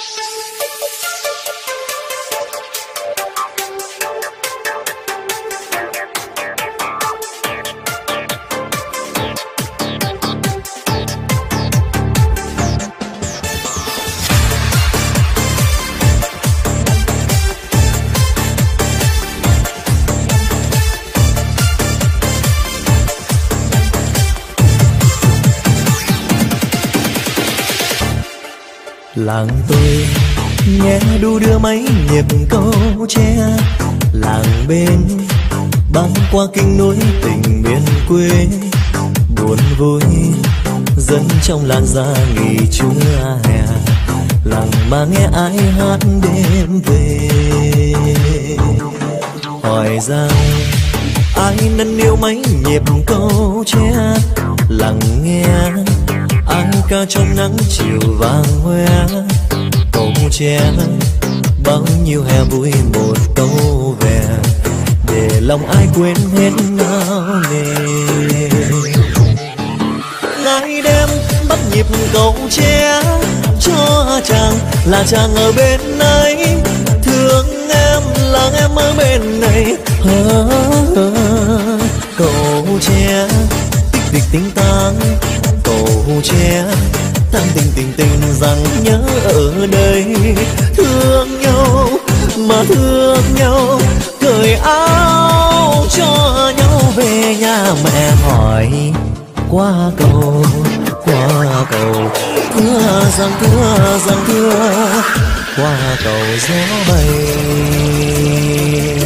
Làng tôi nghe đu đưa mấy nhịp câu tre, làng bên băng qua kinh núi tình miền quê. Buồn vui dân trong làng ra nghỉ trưa hè, làng mà nghe ai hát đêm về. Hỏi rằng ai nâng niu mấy nhịp câu tre, làng nghe ai ca trong nắng chiều vàng hoe. Câu tre bao nhiêu hè vui một câu về, để lòng ai quên hết ngao nề. Ngày đêm bắt nhịp câu tre cho chàng, là chàng ở bên ấy. Thương em là em ở bên này. Câu tre tích tích tính tang, câu tre tan tình tình tình rằng nhớ ở đây. Thương nhau mà thương nhau, cởi áo cho nhau về nhà. Mẹ hỏi qua cầu thưa rằng thưa qua cầu gió bay.